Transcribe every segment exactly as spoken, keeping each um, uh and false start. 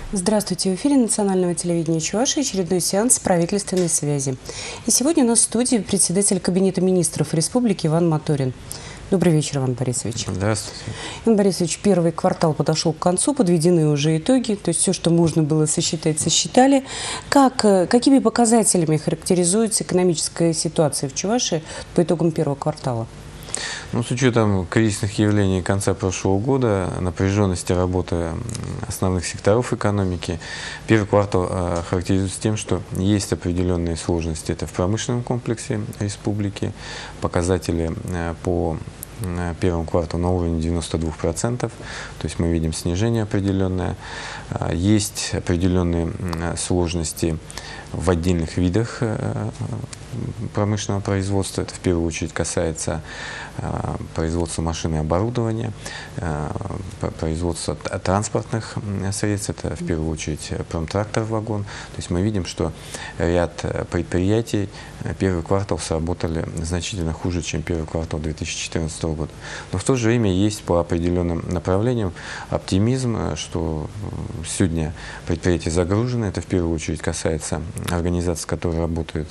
Здравствуйте, в эфире национального телевидения Чувашии очередной сеанс правительственной связи. И сегодня у нас в студии председатель Кабинета министров республики Иван Моторин. Добрый вечер, Иван Борисович. Здравствуйте. Иван Борисович, первый квартал подошел к концу, подведены уже итоги, то есть все, что можно было сосчитать, сосчитали. Как, какими показателями характеризуется экономическая ситуация в Чувашии по итогам первого квартала? Ну, с учетом кризисных явлений конца прошлого года, напряженности работы основных секторов экономики, первый квартал э, характеризуется тем, что есть определенные сложности. Это в промышленном комплексе республики. Показатели э, по э, первому кварталу на уровне девяноста двух процентов, то есть мы видим снижение определенное. Э, есть определенные э, сложности в отдельных видах э, промышленного производства. Это в первую очередь касается э, производства машин и оборудования, э, производства транспортных средств. Это в первую очередь промтрактор, вагон. То есть мы видим, что ряд предприятий первый квартал сработали значительно хуже, чем первый квартал две тысячи четырнадцатого года. Но в то же время есть по определенным направлениям оптимизм, что сегодня предприятия загружены. Это в первую очередь касается организаций, которые работают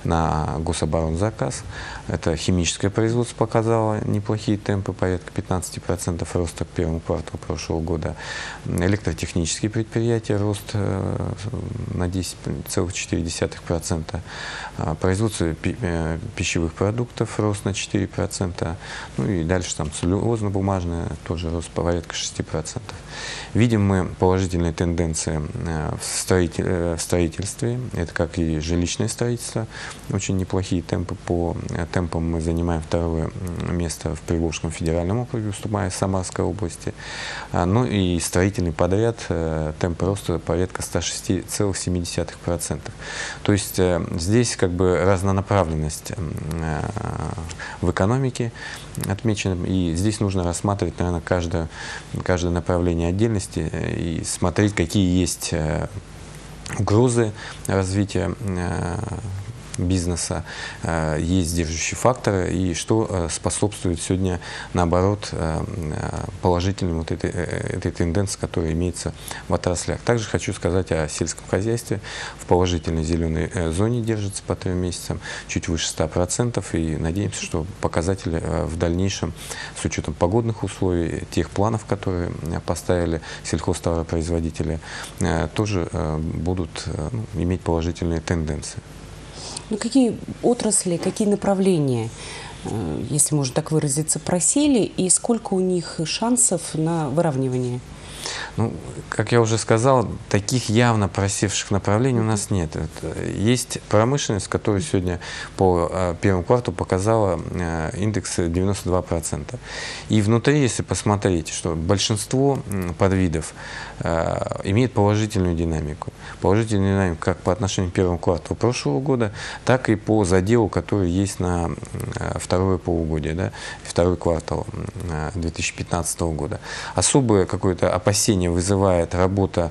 на гособоронзаказ. Это химическое производство показало неплохие темпы, порядка пятнадцати процентов роста к первому кварталу прошлого года. Электротехнические предприятия рост э, на десять целых четыре десятых процента. Производство пи э, пищевых продуктов рост на четыре процента. Ну и дальше там целлюлозно-бумажное тоже рост порядка шести процентов. Видим мы положительные тенденции в, строитель, в строительстве. Это как и жилищное строительство. Очень неплохие темпы. По темпам мы занимаем второе место в Приволжском федеральном округе, уступая Самарской области. Ну и строительный подряд, темпы роста порядка ста шести целых семи десятых процента. То есть здесь как бы разнонаправленность в экономике отмечена. И здесь нужно рассматривать, наверное, каждое, каждое направление отдельности и смотреть, какие есть угрозы развития бизнеса, есть сдерживающие факторы, и что способствует сегодня, наоборот, положительной вот этой, этой тенденции, которая имеется в отраслях. Также хочу сказать о сельском хозяйстве. В положительной зеленой зоне держится по трем месяцам, чуть выше ста процентов, и надеемся, что показатели в дальнейшем, с учетом погодных условий, тех планов, которые поставили сельхозтоваропроизводители, тоже будут иметь положительные тенденции. Ну, какие отрасли, какие направления, если можно так выразиться, просели, и сколько у них шансов на выравнивание? Ну, как я уже сказал, таких явно просевших направлений у нас нет. Это есть промышленность, которая сегодня по первому кварталу показала индекс девяносто два процента. И внутри, если посмотреть, что большинство подвидов э, имеет положительную динамику. Положительную динамику как по отношению к первому кварталу прошлого года, так и по заделу, который есть на второе полугодие, да, второй квартал две тысячи пятнадцатого года. Особое какое-то опасение вызывает работа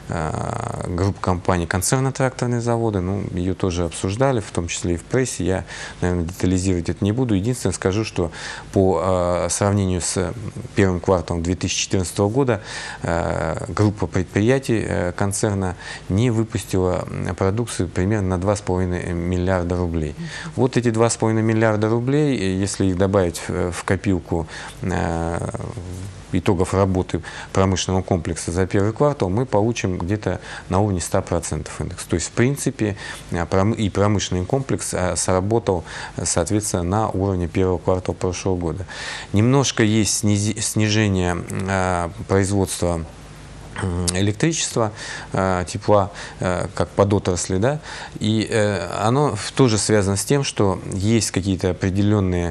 э, групп компаний концерно-тракторные заводы. Ну, ее тоже обсуждали, в том числе и в прессе. Я, наверное, детализировать это не буду. Единственное, скажу, что по э, сравнению с первым кварталом две тысячи четырнадцатого года э, группа предприятий э, концерна не выпустила продукцию примерно на два с половиной миллиарда рублей. Вот эти два с половиной миллиарда рублей, если их добавить в, в копилку э, итогов работы промышленного комплекса за первый квартал, мы получим где-то на уровне ста процентов индекс. То есть, в принципе, и промышленный комплекс сработал, соответственно, на уровне первого квартала прошлого года. Немножко есть снижение производства электричества, тепла, как подотрасли, да, и оно тоже связано с тем, что есть какие-то определенные,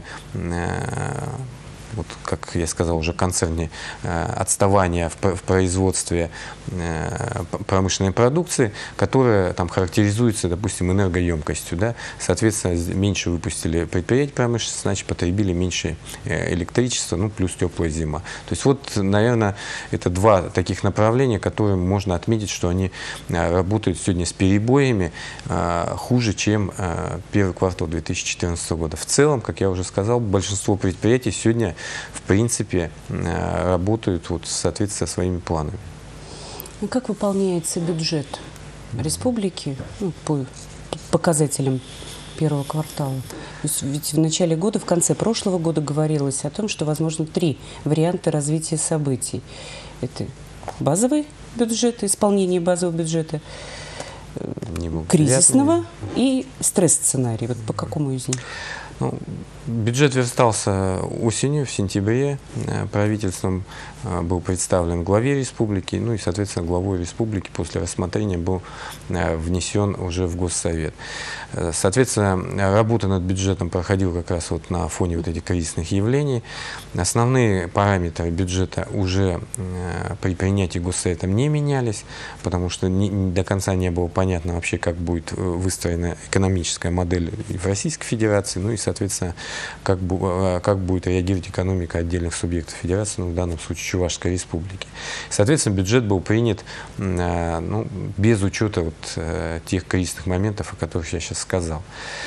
вот, как я сказал уже, концерне э, отставания в, в производстве э, промышленной продукции, которая там характеризуется, допустим, энергоемкостью. Да? Соответственно, меньше выпустили предприятий промышленности, значит, потребили меньше э, электричества, ну, плюс теплая зима. То есть вот, наверное, это два таких направления, которые можно отметить, что они э, работают сегодня с перебоями э, хуже, чем э, первый квартал две тысячи четырнадцатого года. В целом, как я уже сказал, большинство предприятий сегодня в принципе работают вот в соответствии со своими планами. Ну, как выполняется бюджет республики, ну, по показателям первого квартала? То есть ведь в начале года, в конце прошлого года говорилось о том, что возможно три варианта развития событий. Это базовый бюджет, исполнение базового бюджета, кризисного и стресс-сценарий. Вот по какому из них? Ну, бюджет верстался осенью, в сентябре. Правительством был представлен главе республики, ну и, соответственно, главой республики после рассмотрения был внесен уже в Госсовет. Соответственно, работа над бюджетом проходила как раз вот на фоне вот этих кризисных явлений. Основные параметры бюджета уже при принятии Госсоветом не менялись, потому что не, до конца не было понятно вообще, как будет выстроена экономическая модель в Российской Федерации, ну и, соответственно, как, как будет реагировать экономика отдельных субъектов Федерации, ну, в данном случае Чувашской Республики. Соответственно, бюджет был принят ну, без учета вот, тех кризисных моментов, о которых я сейчас сказал,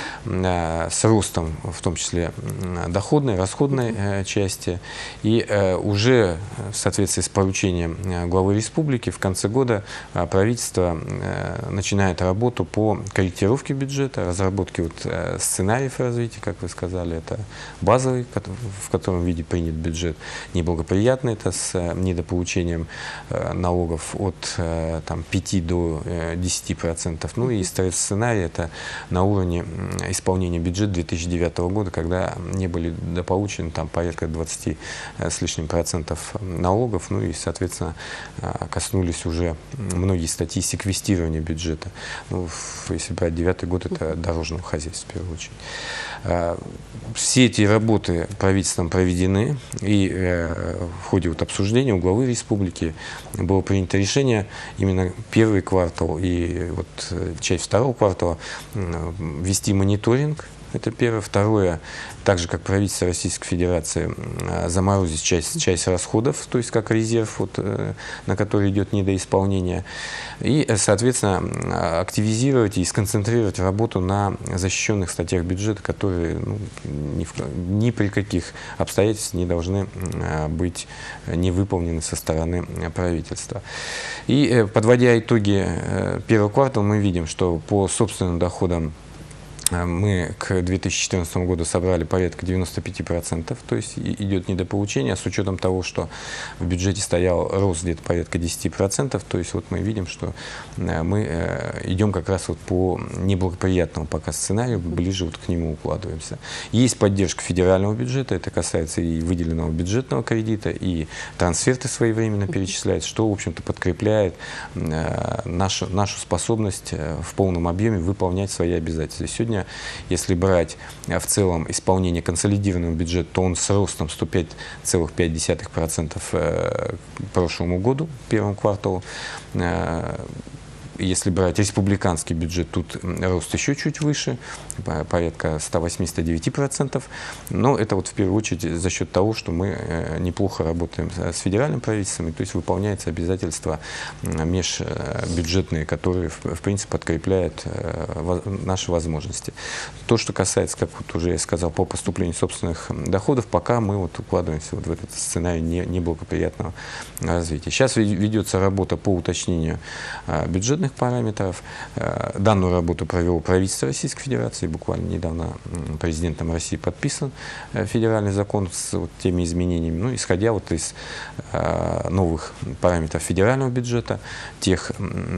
с ростом, в том числе доходной, расходной части. И уже в соответствии с поручением главы республики в конце года правительство начинает работу по корректировке бюджета, разработке вот сценариев развития, как вы сказали, это базовый, в котором виде принят бюджет, неблагоприятный, это с недополучением налогов от там, пяти до десяти процентов, ну и стресс-сценарий, это на уровне исполнения бюджета две тысячи девятого года, когда не были дополучены там порядка двадцати с лишним процентов налогов, ну и, соответственно, коснулись уже многие статьи секвестирования бюджета. Ну, если брать девятый год, это дорожного хозяйства, в первую очередь. Все эти работы правительством проведены, и в ходе вот обсуждения у главы республики было принято решение именно первый квартал и вот часть второго квартала вести мониторинг. Это первое. Второе, так же, как правительство Российской Федерации, заморозить часть, часть расходов, то есть как резерв, вот, на который идет недоисполнение. И, соответственно, активизировать и сконцентрировать работу на защищенных статьях бюджета, которые ну, ни, в, ни при каких обстоятельствах не должны быть не выполнены со стороны правительства. И, подводя итоги первого квартала, мы видим, что по собственным доходам мы к две тысячи четырнадцатому году собрали порядка девяноста пяти процентов, то есть идет недополучение, с учетом того, что в бюджете стоял рост где-то порядка десяти процентов, то есть вот мы видим, что мы идем как раз вот по неблагоприятному пока сценарию, ближе вот к нему укладываемся. Есть поддержка федерального бюджета, это касается и выделенного бюджетного кредита, и трансферты своевременно перечисляются, что, в общем-то, подкрепляет нашу, нашу способность в полном объеме выполнять свои обязательства. Сегодня, если брать в целом исполнение консолидированного бюджета, то он с ростом сто пять целых пять десятых процента к прошлому году, первому кварталу. Если брать республиканский бюджет, тут рост еще чуть выше, порядка ста восьмидесяти девяти процентов. Но это вот в первую очередь за счет того, что мы неплохо работаем с федеральным правительством, то есть выполняются обязательства межбюджетные, которые в принципе подкрепляют наши возможности. То, что касается, как вот уже я сказал, по поступлению собственных доходов, пока мы вот укладываемся вот в этот сценарий неблагоприятного развития. Сейчас ведется работа по уточнению бюджетных параметров. Данную работу провело правительство Российской Федерации. Буквально недавно президентом России подписан федеральный закон с вот теми изменениями. Ну, исходя вот из новых параметров федерального бюджета, тех,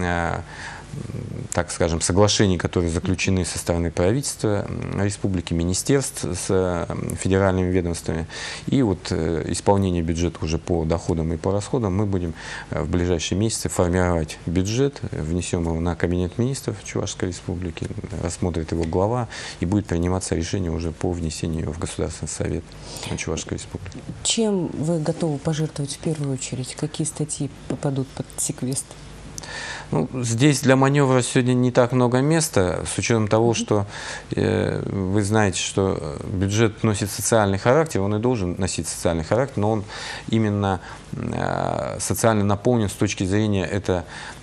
так скажем, соглашений, которые заключены со стороны правительства республики, министерств с федеральными ведомствами. И вот исполнение бюджета уже по доходам и по расходам мы будем в ближайшие месяцы формировать бюджет, внесем его на Кабинет министров Чувашской Республики, рассмотрит его глава и будет приниматься решение уже по внесению его в Государственный совет Чувашской Республики. Чем вы готовы пожертвовать в первую очередь? Какие статьи попадут под секвестр? Ну, здесь для маневра сегодня не так много места, с учетом того, что э, вы знаете, что бюджет носит социальный характер, он и должен носить социальный характер, но он именно э, социально наполнен с точки зрения это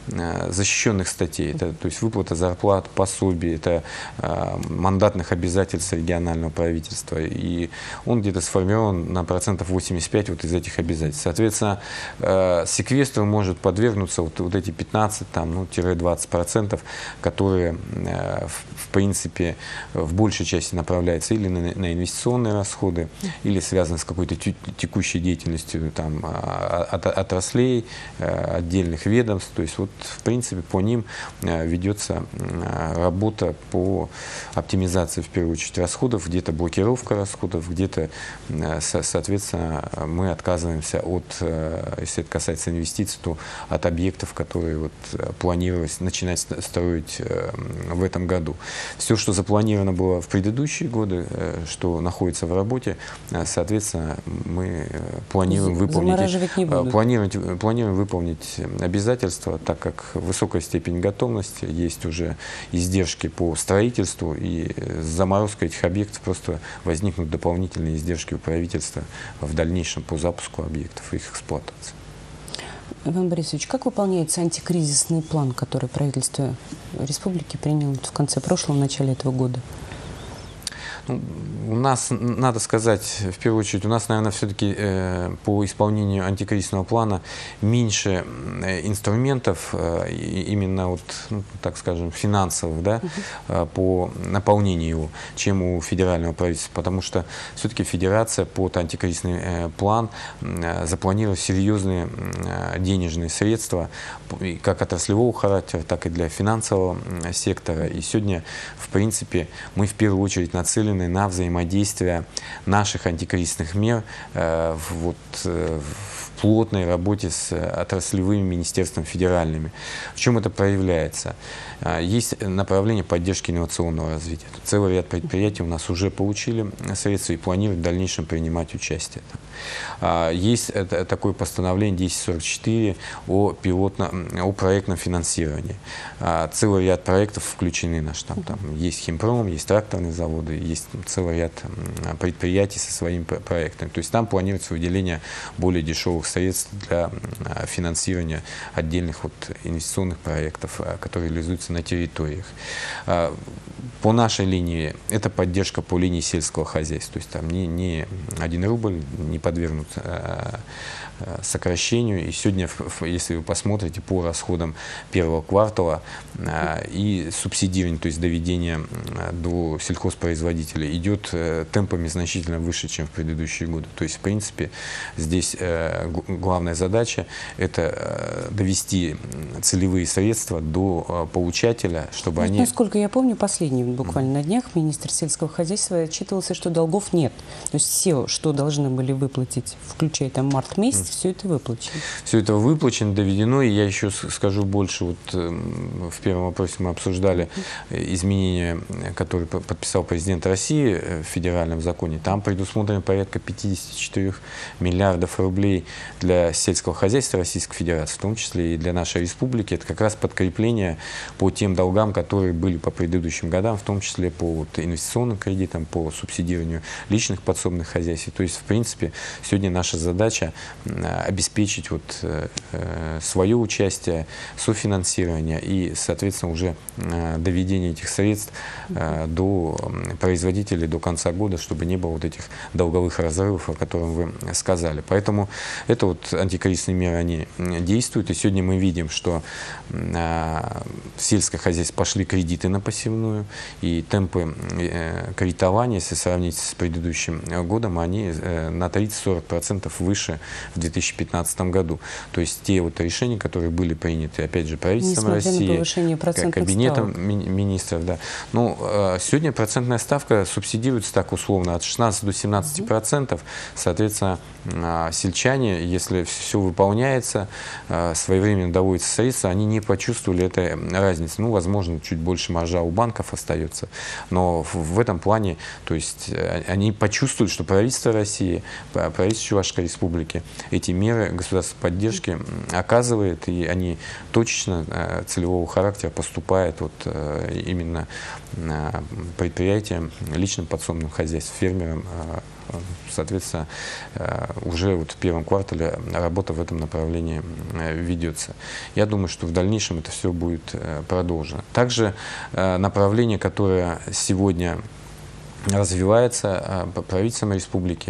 защищенных статей. Это, то есть выплата зарплат, пособий, это мандатных обязательств регионального правительства. И он где-то сформирован на процентов восемьдесят пять вот из этих обязательств. Соответственно, секвестру может подвергнуться вот, вот эти пятнадцать, там, ну, двадцать процентов, которые, в принципе, в большей части направляются или на, на инвестиционные расходы, или связаны с какой-то текущей деятельностью там, от, отраслей, отдельных ведомств. То есть, вот, в принципе, по ним ведется работа по оптимизации, в первую очередь, расходов, где-то блокировка расходов, где-то, соответственно, мы отказываемся от, если это касается инвестиций, то от объектов, которые вот планировалось начинать строить в этом году. Все, что запланировано было в предыдущие годы, что находится в работе, соответственно, мы планируем выполнить, планируем, планируем выполнить обязательства, так как высокая степень готовности, есть уже издержки по строительству, и с заморозкой этих объектов просто возникнут дополнительные издержки у правительства в дальнейшем по запуску объектов и их эксплуатации. Иван Борисович, как выполняется антикризисный план, который правительство республики приняло в конце прошлого, в начале этого года? Ну, у нас, надо сказать, в первую очередь, у нас, наверное, все-таки э, по исполнению антикризисного плана меньше э, инструментов, э, именно, вот, ну, так скажем, финансовых, да, э, по наполнению его, чем у федерального правительства. Потому что все-таки федерация под антикризисный э, план э, запланировала серьезные э, денежные средства, как отраслевого характера, так и для финансового э, сектора. И сегодня, в принципе, мы в первую очередь нацелены на взаимодействие наших антикризисных мер э, вот, э, в плотной работе с отраслевыми министерствами федеральными. В чем это проявляется? Есть направление поддержки инновационного развития. Целый ряд предприятий у нас уже получили средства и планируют в дальнейшем принимать участие. Есть такое постановление десять сорок четыре о, пилотном, о проектном финансировании. Целый ряд проектов включены наш. Там, там есть химпром, есть тракторные заводы, есть целый ряд предприятий со своими проектами. То есть там планируется выделение более дешевых средств для финансирования отдельных вот инвестиционных проектов, которые реализуются на территориях. По нашей линии это поддержка по линии сельского хозяйства. То есть там не, не один рубль не подвергнут сокращению. И сегодня, если вы посмотрите по расходам первого квартала и субсидирование, то есть доведение до сельхозпроизводителей, идет темпами значительно выше, чем в предыдущие годы. То есть, в принципе, здесь главная задача – это довести целевые средства до получателя, чтобы ну, они… Насколько я помню, последний буквально на днях министр сельского хозяйства отчитывался, что долгов нет. То есть все, что должны были выплатить, включая там март месяц, все это выплачено. Все это выплачено, доведено. И я еще скажу больше. Вот в первом вопросе мы обсуждали изменения, которые подписал президент России в федеральном законе. Там предусмотрено порядка пятидесяти четырёх миллиардов рублей для сельского хозяйства Российской Федерации, в том числе и для нашей республики. Это как раз подкрепление по тем долгам, которые были по предыдущим годам, в том числе по вот инвестиционным кредитам, по субсидированию личных подсобных хозяйств. То есть, в принципе, сегодня наша задача обеспечить вот, э, свое участие, софинансирование и, соответственно, уже э, доведение этих средств э, до производителей до конца года, чтобы не было вот этих долговых разрывов, о которых вы сказали. Поэтому это вот антикризисные меры, они действуют. И сегодня мы видим, что э, в сельское хозяйство пошли кредиты на посевную, и темпы э, кредитования, если сравнить с предыдущим годом, они э, на тридцать-сорок процентов выше в две тысячи пятнадцатом году. То есть те вот решения, которые были приняты, опять же, правительством России, кабинетом ставок. министров. Да. Ну, сегодня процентная ставка субсидируется так условно от шестнадцати до семнадцати процентов. Соответственно, сельчане, если все выполняется, своевременно доводятся средства, они не почувствовали этой разницы. Ну, возможно, чуть больше маржа у банков остается. Но в этом плане, то есть, они почувствуют, что правительство России, правительство Чувашской Республики эти меры государственной поддержки оказывает, и они точечно целевого характера поступают вот именно предприятиям, личным подсобным хозяйствам, фермерам соответственно, уже вот в первом квартале работа в этом направлении ведется. Я думаю, что в дальнейшем это все будет продолжено. Также направление, которое сегодня развивается правительством республики,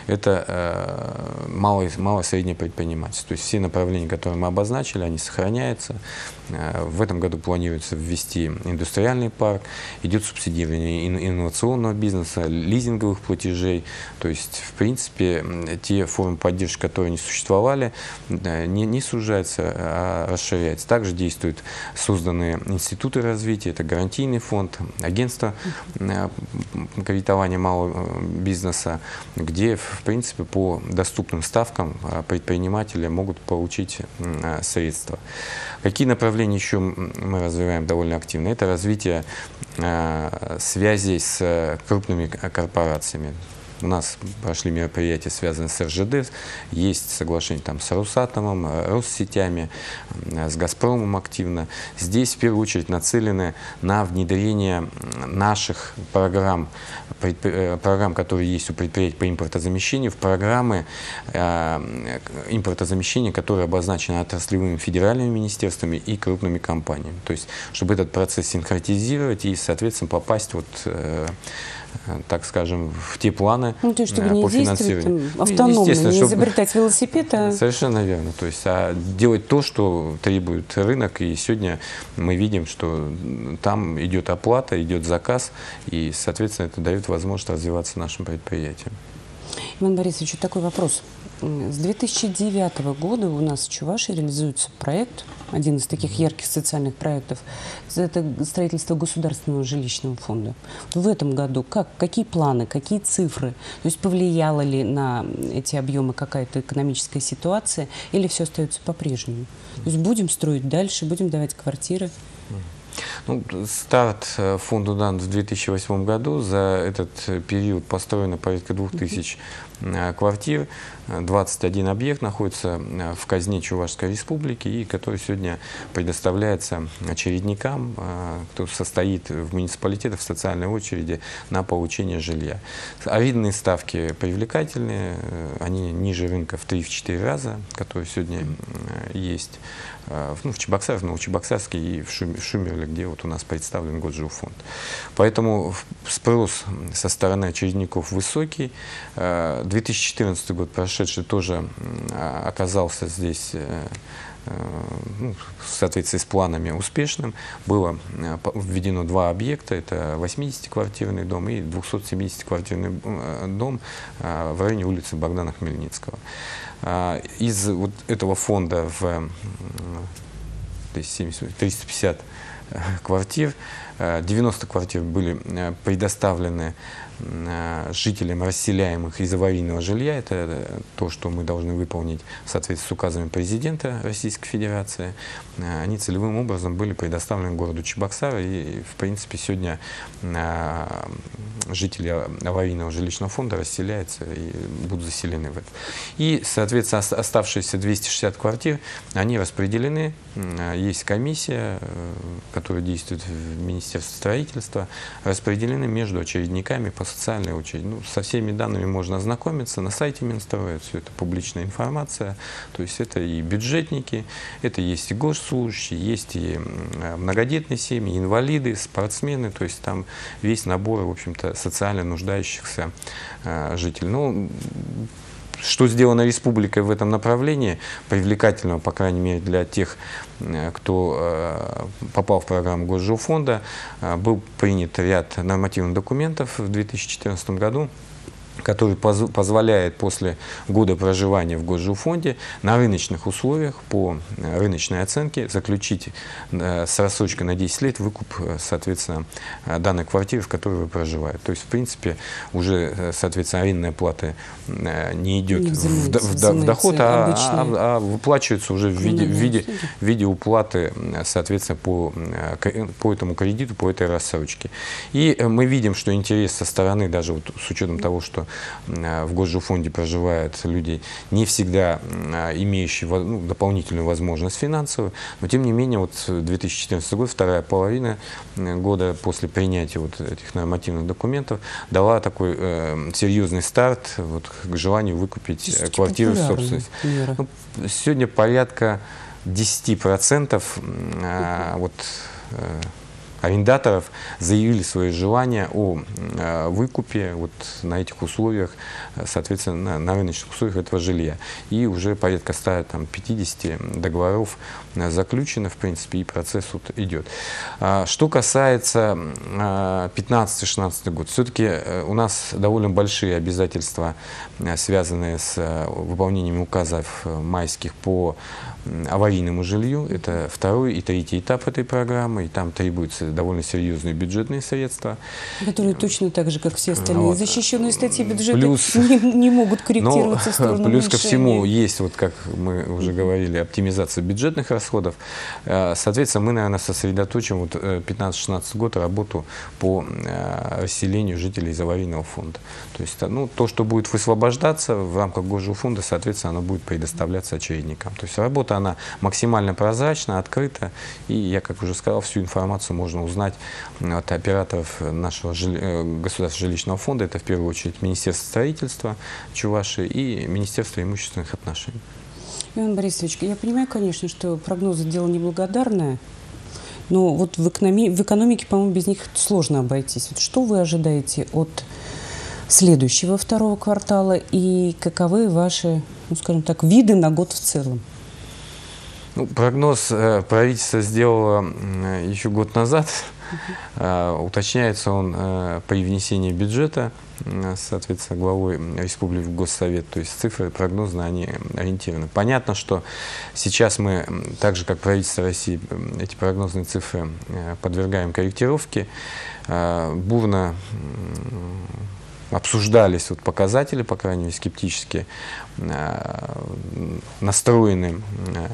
это малое, малое и среднее предпринимательство. То есть все направления, которые мы обозначили, они сохраняются. В этом году планируется ввести индустриальный парк, идет субсидирование инновационного бизнеса, лизинговых платежей. То есть, в принципе, те формы поддержки, которые не существовали, не, не сужаются, а расширяются. Также действуют созданные институты развития, это гарантийный фонд, агентство кредитования малого бизнеса, где, в принципе, по доступным ставкам предприниматели могут получить средства. Какие направления еще мы развиваем довольно активно? Это развитие связей с крупными корпорациями. У нас прошли мероприятия, связанные с эр жэ дэ, есть соглашение там с Росатомом, Россетями, с Газпромом активно. Здесь в первую очередь нацелены на внедрение наших программ, программ, которые есть у предприятий по импортозамещению, в программы э, импортозамещения, которые обозначены отраслевыми федеральными министерствами и крупными компаниями. То есть, чтобы этот процесс синхронизировать и, соответственно, попасть вот, э, так скажем, в те планы, ну, то есть, чтобы по не финансированию. Там, автономно, ну, не изобретать велосипед. А... Совершенно верно. То есть, а делать то, что требует рынок. И сегодня мы видим, что там идет оплата, идет заказ, и, соответственно, это дает возможность развиваться нашим предприятиям. Иван Борисович, вот такой вопрос. С две тысячи девятого года у нас в Чувашии реализуется проект, один из таких ярких социальных проектов, это строительство государственного жилищного фонда. В этом году как, какие планы, какие цифры? То есть повлияла ли на эти объемы какая-то экономическая ситуация или все остается по-прежнему? То есть будем строить дальше, будем давать квартиры? Ну, старт фонду дан в две тысячи восьмом году. За этот период построено порядка двух тысяч квартир. двадцать один объект находится в казне Чувашской республики, и который сегодня предоставляется очередникам, кто состоит в муниципалитетах в социальной очереди на получение жилья. Арендные ставки привлекательные, они ниже рынка в три-четыре раза, которые сегодня есть. Ну, в Чебоксарах, в Новочебоксарске и в Шумерле, где вот у нас представлен Госжилфонд. Поэтому спрос со стороны очередников высокий. две тысячи четырнадцатый год прошедший тоже оказался здесь, ну, в соответствии с планами, успешным. Было введено два объекта, это восьмидесятиквартирный дом и двухсотсемидесятиквартирный дом в районе улицы Богдана Хмельницкого. Из вот этого фонда в триста пятьдесят квартир, девяносто квартир были предоставлены жителям расселяемых из аварийного жилья. Это то, что мы должны выполнить в соответствии с указами президента Российской Федерации. Они целевым образом были предоставлены городу Чебоксары, и, в принципе, сегодня жители аварийного жилищного фонда расселяются и будут заселены в это. И, соответственно, оставшиеся двести шестьдесят квартир, они распределены. Есть комиссия, которая действует в Министерстве строительства, распределены между очередниками по социальной очереди. Ну, со всеми данными можно ознакомиться. На сайте Минстроя все это публичная информация. То есть это и бюджетники, это есть и госслужащие, есть и многодетные семьи, инвалиды, спортсмены. То есть там весь набор, в общем-то, социально нуждающихся э, жителей. Ну, что сделано республикой в этом направлении, привлекательного, по крайней мере, для тех, кто э, попал в программу Госжилфонда, э, был принят ряд нормативных документов в две тысячи четырнадцатом году, который поз позволяет после года проживания в Госжилфонде на рыночных условиях, по рыночной оценке, заключить э, с рассрочкой на десять лет выкуп, соответственно, данной квартиры, в которой вы проживаете. То есть, в принципе, уже, соответственно, арендная плата э, не идет не в, в, в доход, а, а, а выплачивается уже в виде, в, виде, в виде уплаты, соответственно, по, по этому кредиту, по этой рассрочке. И мы видим, что интерес со стороны, даже вот с учетом того, что что в Госжилфонде проживают люди, не всегда имеющие ну, дополнительную возможность финансовую, но тем не менее вот две тысячи четырнадцатый год, вторая половина года после принятия вот этих нормативных документов дала такой э, серьезный старт вот, к желанию выкупить квартиру в собственность. Ну, сегодня порядка десяти процентов э, вот, э, арендаторов заявили свое желание о э, выкупе вот на этих условиях, соответственно, на, на рыночных условиях этого жилья. И уже порядка ста пятидесяти договоров заключено, в принципе, и процесс вот идет. А, что касается пятнадцатый-шестнадцатый год, все-таки у нас довольно большие обязательства, связанные с выполнением указов майских по аварийному жилью. Это второй и третий этап этой программы, и там требуются довольно серьезные бюджетные средства. Которые точно так же, как все остальные вот. защищенные статьи бюджета, плюс, не, не могут корректироваться в сторону Плюс ко всему уменьшения. есть, вот как мы уже говорили, оптимизация бюджетных расходов. Соответственно, мы, наверное, сосредоточим вот пятнадцатый-шестнадцатый год работу по расселению жителей из аварийного фонда. То есть ну, то, что будет высвобождаться в рамках Госжилфонда, соответственно, оно будет предоставляться очередникам. То есть работа она максимально прозрачна, открыта, и я, как уже сказал, всю информацию можно узнать от операторов нашего жили... государственного жилищного фонда. Это в первую очередь Министерство строительства Чувашии и Министерство имущественных отношений. Иван Борисович, я понимаю, конечно, что прогнозы дело неблагодарное, но вот в, экономи... в экономике, по-моему, без них сложно обойтись. Вот что вы ожидаете от следующего второго квартала и каковы ваши, ну, скажем так, виды на год в целом? Ну, прогноз э, правительство сделало э, еще год назад. Uh-huh. э, уточняется он э, при внесении бюджета, э, соответственно, главой республики в Госсовет. То есть цифры прогнозные, они ориентированы. Понятно, что сейчас мы, так же как правительство России, эти прогнозные цифры э, подвергаем корректировке. Э, бурно э, обсуждались вот показатели, по крайней мере, скептически э, настроены э,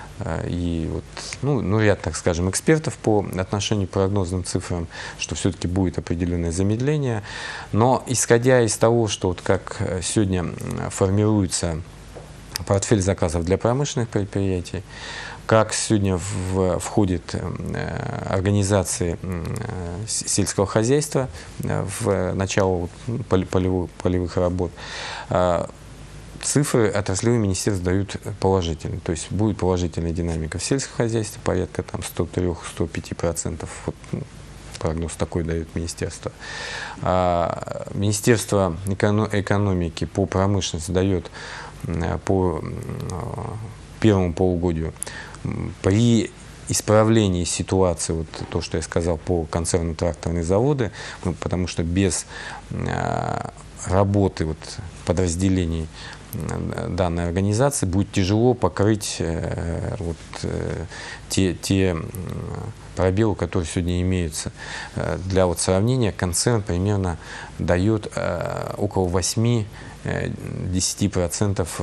и вот, ну, ну, ряд, так скажем, экспертов по отношению к прогнозным цифрам, что все-таки будет определенное замедление. Но исходя из того, что вот как сегодня формируется портфель заказов для промышленных предприятий, как сегодня в, входит э, организации э, сельского хозяйства э, в начало вот, полевых, полевых работ, э, цифры отраслевые министерства дают положительные. То есть будет положительная динамика в сельском хозяйстве, порядка там сто три — сто пять процентов. Вот, ну, прогноз такой дает министерство. А Министерство экономики по промышленности дает по первому полугодию при исправлении ситуации, вот то, что я сказал, по концерну тракторные заводы, ну, потому что без а, работы вот, подразделений данной организации будет тяжело покрыть э, вот, э, те, те пробелы, которые сегодня имеются. Для вот, сравнения, концерн примерно дает э, около восьми-десяти процентов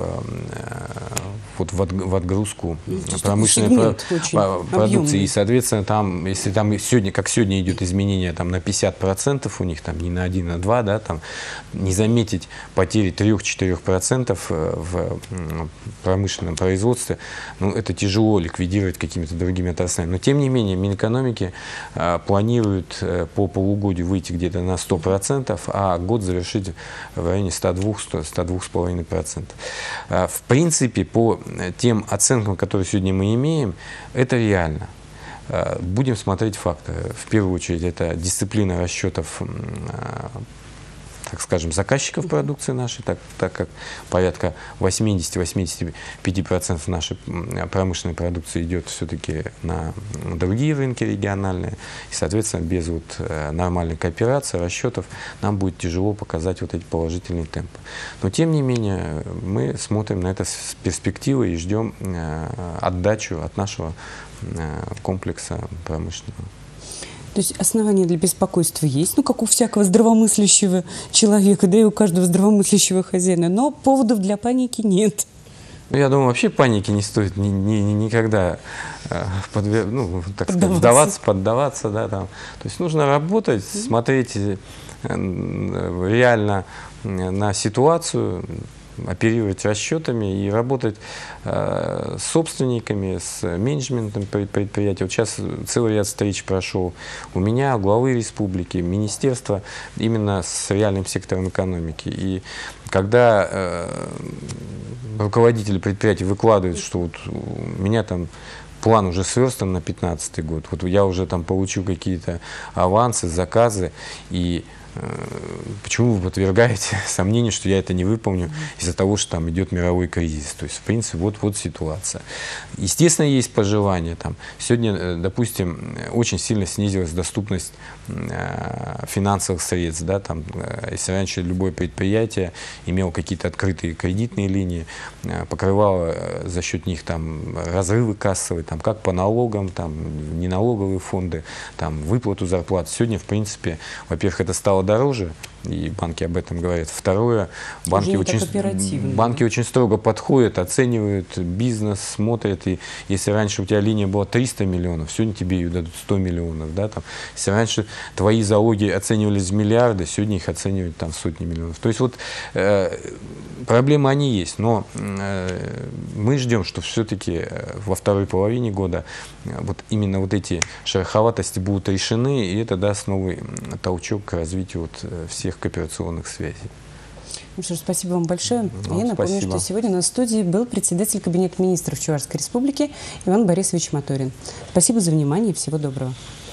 вот в, от, в отгрузку промышленной про, продукции. И, соответственно, там, если там сегодня, как сегодня идет изменение там, на пятьдесят процентов у них, там, не на один, а два, да, там, не заметить потери трёх-четырёх процентов в промышленном производстве, ну, это тяжело ликвидировать какими-то другими отраслями. Но, тем не менее, Минэкономики а, планирует а, по полугодию выйти где-то на сто процентов, а год завершить в районе ста двух — ста двух с половиной процентов. А, в принципе, по тем оценкам, которые сегодня мы имеем, это реально. А, будем смотреть факты. В первую очередь, это дисциплина расчетов, а, так скажем, заказчиков продукции нашей, так, так как порядка восьмидесяти-восьмидесяти пяти процентов нашей промышленной продукции идет все-таки на другие рынки региональные. И, соответственно, без вот нормальной кооперации, расчетов нам будет тяжело показать вот эти положительные темпы. Но, тем не менее, мы смотрим на это с перспективой и ждем отдачу от нашего комплекса промышленного. То есть основания для беспокойства есть, ну, как у всякого здравомыслящего человека, да и у каждого здравомыслящего хозяина, но поводов для паники нет. Ну, я думаю, вообще паники не стоит ни, ни, никогда э, подвер... ну, так сказать, вдаваться, поддаваться. Да, там. То есть нужно работать, mm-hmm. смотреть э, реально на ситуацию, оперировать расчетами и работать э, с собственниками, с менеджментом предприятия. Вот сейчас целый ряд встреч прошел у меня, у главы республики, министерства, именно с реальным сектором экономики. И когда э, руководители предприятий выкладывают, что вот у меня там план уже сверстан на пятнадцатый год, вот я уже там получил какие-то авансы, заказы, и почему вы подвергаете сомнению, что я это не выполню из-за того, что там идет мировой кризис? То есть, в принципе, вот, вот ситуация. Естественно, есть пожелания. Там. Сегодня, допустим, очень сильно снизилась доступность финансовых средств. Да? Там, если раньше любое предприятие имело какие-то открытые кредитные линии, покрывало за счет них там, разрывы кассовые, там, как по налогам, там, неналоговые фонды, там, выплату зарплат. Сегодня, в принципе, во-первых, это стало дороже, и банки об этом говорят. Второе, банки, очень, банки да? очень строго подходят, оценивают бизнес, смотрят. И если раньше у тебя линия была триста миллионов, сегодня тебе ее дадут сто миллионов. Да, там. Если раньше твои залоги оценивались в миллиарды, сегодня их оценивают там, в сотни миллионов. То есть вот э, проблемы они есть, но э, мы ждем, что все-таки во второй половине года вот именно вот эти шероховатости будут решены, и это даст новый толчок к развитию вот всех кооперационных связей. Ну что ж, спасибо вам большое. Ну, Я напомню, спасибо. что сегодня на студии был председатель Кабинета министров Чувашской Республики Иван Борисович Моторин. Спасибо за внимание и всего доброго.